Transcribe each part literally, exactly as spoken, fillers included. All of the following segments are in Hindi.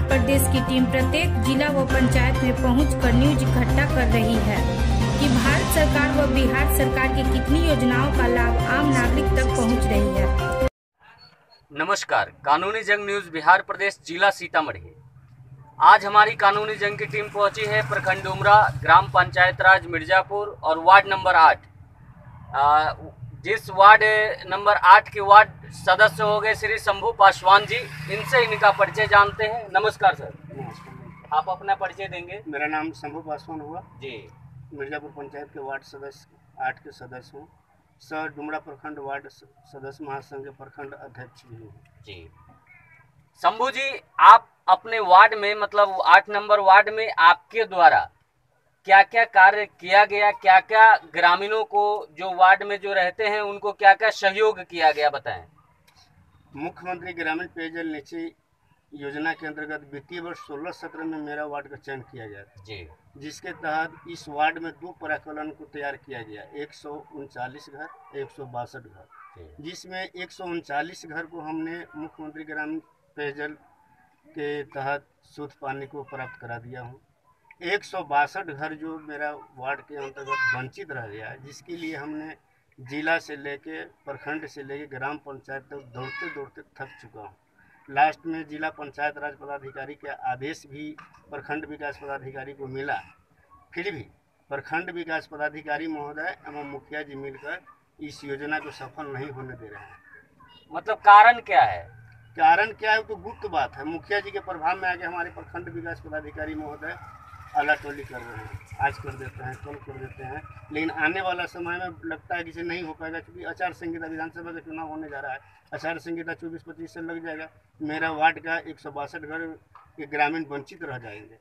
प्रदेश की टीम प्रत्येक जिला व पंचायत में पहुंचकर न्यूज इकट्ठा कर रही है कि भारत सरकार व बिहार सरकार की कितनी योजनाओं का लाभ आम नागरिक तक पहुंच रही है। नमस्कार, कानूनी जंग न्यूज बिहार प्रदेश जिला सीतामढ़ी। आज हमारी कानूनी जंग की टीम पहुंची है प्रखंड डुमरा, ग्राम पंचायत राज मिर्जापुर और वार्ड नंबर आठ। आ, जिस वार्ड नंबर आठ के वार्ड सदस्य हो गए श्री शंभू पासवान जी, इनसे इनका परिचय जानते हैं। नमस्कार सर। नमस्कार। आप अपना परिचय देंगे? मेरा नाम शंभू पासवान हुआ जी, मिर्जापुर पंचायत के वार्ड सदस्य आठ के सदस्य हूँ। सर डुमरा प्रखंड वार्ड सदस्य महासंघ के प्रखंड अध्यक्ष भी हूँ जी। शंभू जी, आप अपने वार्ड में मतलब आठ नंबर वार्ड में आपके द्वारा क्या क्या कार्य किया गया, क्या क्या ग्रामीणों को जो वार्ड में जो रहते हैं उनको क्या क्या सहयोग किया गया, बताएं। मुख्यमंत्री ग्रामीण पेयजल निश्चय योजना के अंतर्गत वित्तीय वर्ष सोलह सत्रह में मेरा वार्ड का चयन किया गया था जी, जिसके तहत इस वार्ड में दो प्राकलन को तैयार किया गया, एक सौ उनचालीस घर, एक सौ बासठ घर, जिसमें एक सौ उनचालीस घर को हमने मुख्यमंत्री ग्रामीण पेयजल के तहत शुद्ध पानी को प्राप्त करा दिया हूँ। एक सौ बासठ घर जो मेरा वार्ड के अंतर्गत वंचित रह गया, जिसके लिए हमने जिला से लेके प्रखंड से लेके ग्राम पंचायत तक दौड़ते दौड़ते थक चुका हूँ। लास्ट में जिला पंचायत राज पदाधिकारी के आदेश भी प्रखंड विकास पदाधिकारी को मिला, फिर भी प्रखंड विकास पदाधिकारी महोदय एवं मुखिया जी मिलकर इस योजना को सफल नहीं होने दे रहे हैं। मतलब कारण क्या है? कारण क्या है तो गुप्त बात है। मुखिया जी के प्रभाव में आके हमारे प्रखंड विकास पदाधिकारी महोदय अला टोली कर रहे हैं, आज कर देते हैं, कल कर देते हैं, लेकिन आने वाला समय में लगता है कि इसे नहीं हो पाएगा, क्योंकि आचार संहिता विधानसभा का चुनाव होने जा रहा है। आचार संहिता चौबीस पच्चीस से लग जाएगा, मेरा वार्ड का एक सौ बासठ घर के ग्रामीण वंचित रह जाएंगे।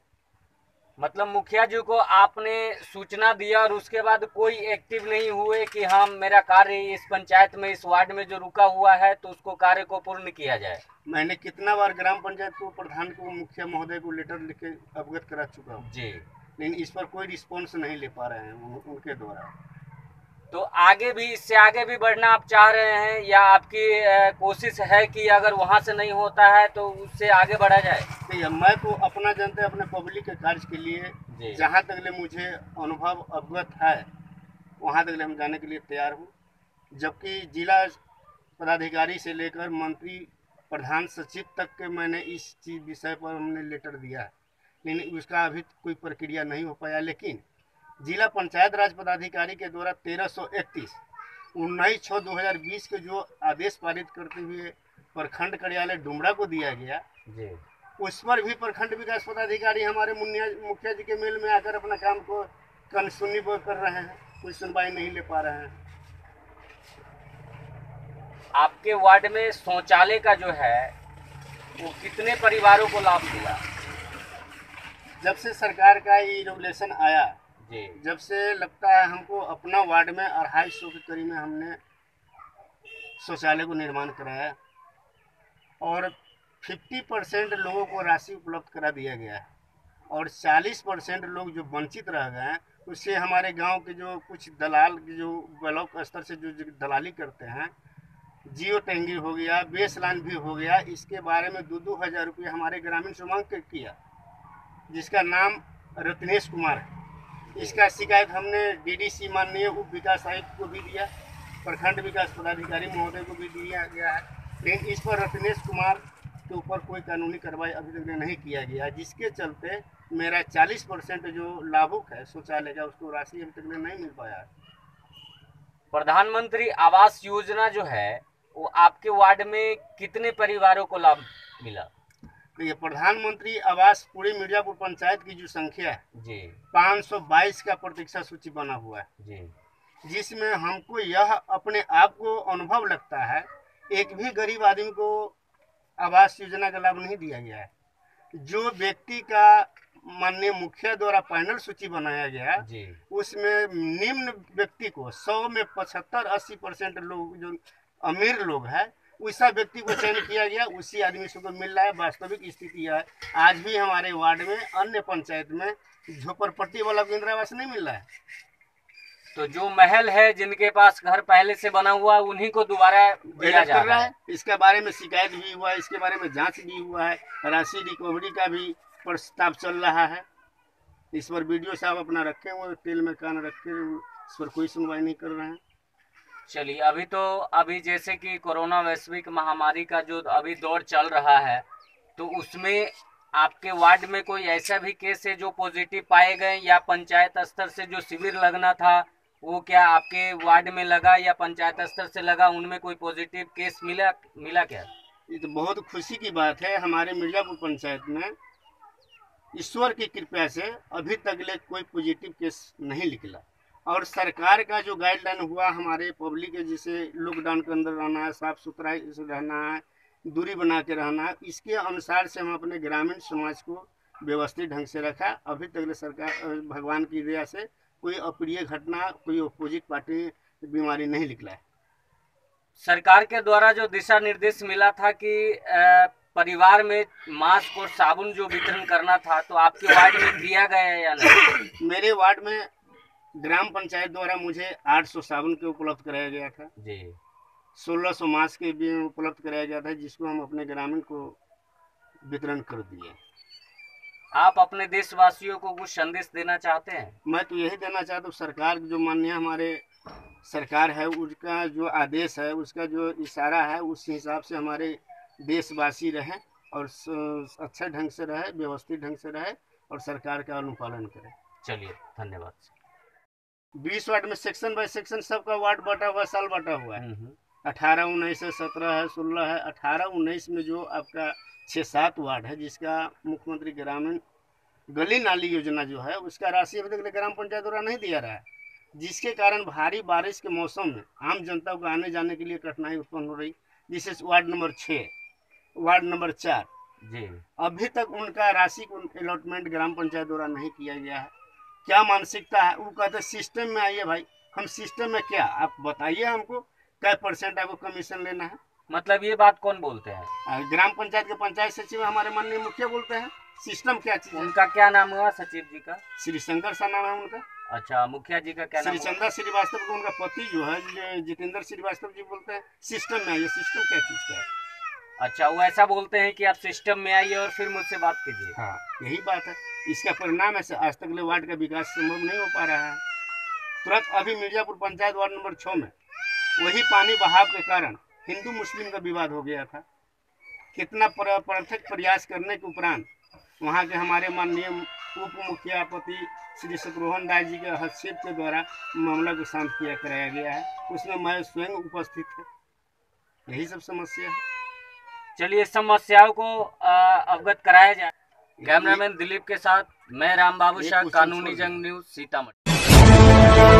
मतलब मुखिया जी को आपने सूचना दिया और उसके बाद कोई एक्टिव नहीं हुए कि हाँ मेरा कार्य इस पंचायत में इस वार्ड में जो रुका हुआ है तो उसको कार्य को पूर्ण किया जाए। मैंने कितना बार ग्राम पंचायत को, प्रधान को, मुखिया महोदय को लेटर लिख के अवगत करा चुका हूँ जी, लेकिन इस पर कोई रिस्पॉन्स नहीं ले पा रहे हैं उन, उनके द्वारा। तो आगे भी इससे आगे भी बढ़ना आप चाह रहे हैं या आपकी कोशिश है कि अगर वहाँ से नहीं होता है तो उससे आगे बढ़ा जाए? नहीं, मैं तो अपना जनता अपने पब्लिक के कार्य के लिए जहाँ तक ले मुझे अनुभव अवगत है वहाँ तक ले हम जाने के लिए तैयार हूँ। जबकि जिला पदाधिकारी से लेकर मंत्री, प्रधान सचिव तक के मैंने इस चीज विषय पर हमने लेटर दिया है, लेकिन उसका अभी कोई प्रक्रिया नहीं हो पाया। लेकिन जिला पंचायत राज पदाधिकारी के द्वारा तेरह सौ इकतीस उन्नीस छः दो हज़ार बीस के जो आदेश पारित करते हुए प्रखंड कार्यालय डुमरा को दिया गया जी, उस पर भी प्रखंड विकास पदाधिकारी हमारे मुन्निया मुखिया जी के मेल में आकर अपना काम को कनसुनी कर रहे हैं, कोई सुनवाई नहीं ले पा रहे हैं। आपके वार्ड में शौचालय का जो है वो कितने परिवारों को लाभ मिला? जब से सरकार का ये रेगुलेशन आया जी, जब से लगता है हमको अपना वार्ड में अढ़ाई सौ के करीब में हमने शौचालय को निर्माण कराया और पचास परसेंट लोगों को राशि उपलब्ध करा दिया गया है और चालीस परसेंट लोग जो वंचित रह गए हैं उससे हमारे गांव के जो कुछ दलाल जो ब्लॉक स्तर से जो दलाली करते हैं, जियो टैंगी हो गया, बेस लाइन भी हो गया, इसके बारे में दो दो हज़ार रुपये हमारे ग्रामीण से मांग कर किया, जिसका नाम रत्नेश कुमार है। इसका शिकायत हमने डीडीसी माननीय उप विकास आयुक्त को भी दिया, प्रखंड विकास पदाधिकारी महोदय को भी दिया गया है, लेकिन इस पर रत्नेश कुमार के ऊपर कोई कानूनी कार्रवाई अभी तक नहीं किया गया, जिसके चलते मेरा चालीस परसेंट जो लाभुक है शौचालय का उसको राशि अभी तक नहीं मिल पाया है। प्रधानमंत्री आवास योजना जो है वो आपके वार्ड में कितने परिवारों को लाभ मिला? तो ये प्रधानमंत्री आवास पूरी मिर्जापुर पंचायत की जो संख्या है जी, पाँच सौ बाईस का प्रतीक्षा सूची बना हुआ है जी, जिसमें हमको यह अपने आप को अनुभव लगता है एक भी गरीब आदमी को आवास योजना का लाभ नहीं दिया गया है। जो व्यक्ति का माननीय मुखिया द्वारा पैनल सूची बनाया गया जी, उसमें निम्न व्यक्ति को सौ में पचहत्तर अस्सी परसेंट लोग जो अमीर लोग हैं उसा व्यक्ति को चयन किया गया, उसी आदमी से को मिल रहा है। वास्तविक स्थिति है आज भी हमारे वार्ड में अन्य पंचायत में झोपड़पट्टी वाला को इंदिरा आवास नहीं मिल रहा है। तो जो महल है, जिनके पास घर पहले से बना हुआ, उन्हीं को दोबारा दिया जा रहा है। इसके बारे में शिकायत भी हुआ है, इसके बारे में जांच भी हुआ है, राशि रिकवरी का भी प्रस्ताव चल रहा है। इस पर वीडियो साहब अपना रखे हुए, तेल में कान रखे, इस पर कोई सुनवाई नहीं कर रहे हैं। चलिए, अभी तो अभी जैसे कि कोरोना वैश्विक महामारी का जो अभी दौर चल रहा है, तो उसमें आपके वार्ड में कोई ऐसा भी केस है जो पॉजिटिव पाए गए, या पंचायत स्तर से जो शिविर लगना था वो क्या आपके वार्ड में लगा या पंचायत स्तर से लगा, उनमें कोई पॉजिटिव केस मिला मिला क्या? ये तो बहुत खुशी की बात है। हमारे मिर्जापुर पंचायत में ईश्वर की कृपा से अभी तक ले कोई पॉजिटिव केस नहीं निकला। और सरकार का जो गाइडलाइन हुआ, हमारे पब्लिक के जैसे लॉकडाउन के अंदर रहना है, साफ सुथरा रहना है, दूरी बना के रहना है, इसके अनुसार से हम अपने ग्रामीण समाज को व्यवस्थित ढंग से रखा। अभी तक सरकार भगवान की दया से कोई अप्रिय घटना, कोई अपोजिट पार्टी बीमारी नहीं निकला है। सरकार के द्वारा जो दिशा निर्देश मिला था कि परिवार में मास्क और साबुन जो वितरण करना था, तो आपके वार्ड में दिया गया है या नहीं? मेरे वार्ड में ग्राम पंचायत द्वारा मुझे आठ सौ साबुन के उपलब्ध कराया गया था जी, सोलह सौ मास्क के भी उपलब्ध कराया गया था, जिसको हम अपने ग्रामीण को वितरण कर दिए। आप अपने देशवासियों को कुछ संदेश देना चाहते हैं? मैं तो यही देना चाहता हूँ, सरकार जो माननीय हमारे सरकार है, उसका जो आदेश है, उसका जो इशारा है, उस हिसाब से हमारे देशवासी रहें और अच्छे ढंग से रहे, व्यवस्थित ढंग से रहे और सरकार का अनुपालन करें। चलिए, धन्यवाद। बीस वार्ड में सेक्शन बाय सेक्शन सबका वार्ड बटा हुआ, साल बटा हुआ है। अठारह उन्नीस है, सत्रह है, सोलह है। अठारह उन्नीस में जो आपका छः सात वार्ड है, जिसका मुख्यमंत्री ग्रामीण गली नाली योजना जो है, उसका राशि अभी तक ग्राम पंचायत द्वारा नहीं दिया रहा है, जिसके कारण भारी बारिश के मौसम में आम जनता को आने जाने के लिए कठिनाई उत्पन्न हो रही। जिससे वार्ड नंबर छः, वार्ड नंबर चार जी, अभी तक उनका राशि को अलॉटमेंट ग्राम पंचायत द्वारा नहीं किया गया है। क्या मानसिकता है? वो कहते हैं सिस्टम में आइए भाई। हम सिस्टम में क्या, आप बताइए हमको क्या परसेंट आपको कमीशन लेना है? मतलब ये बात कौन बोलते हैं? ग्राम पंचायत के पंचायत सचिव हमारे माननीय मुखिया बोलते हैं। सिस्टम क्या चीज है? उनका क्या नाम हुआ सचिव जी का? श्री शंकर सा नाम है उनका। अच्छा, मुखिया जी का क्या नाम? श्री चंदा श्रीवास्तव को उनका पति जो है जितेंद्र श्रीवास्तव जी बोलते हैं सिस्टम में आइए। सिस्टम क्या चीज का है? अच्छा, वो ऐसा बोलते हैं कि आप सिस्टम में आइए और फिर मुझसे बात कीजिए। हाँ, यही बात है। इसका परिणाम है आज तक ले वार्ड का विकास संभव नहीं हो पा रहा है। तुरंत अभी मिर्जापुर पंचायत वार्ड नंबर छः में वही पानी बहाव के कारण हिंदू मुस्लिम का विवाद हो गया था। कितना पृथक प्रयास करने के उपरांत वहाँ के हमारे माननीय उप मुखिया पति श्री शत्रुघ्न दास जी के हस्तक्षेप के द्वारा मामला को शांत किया कराया गया है। उसमें मैं स्वयं उपस्थित था। यही सब समस्या है। चलिए, समस्याओं को अवगत कराया जाए। कैमरामैन दिलीप के साथ मैं राम बाबू शाह, कानूनी जंग न्यूज, सीतामढ़ी।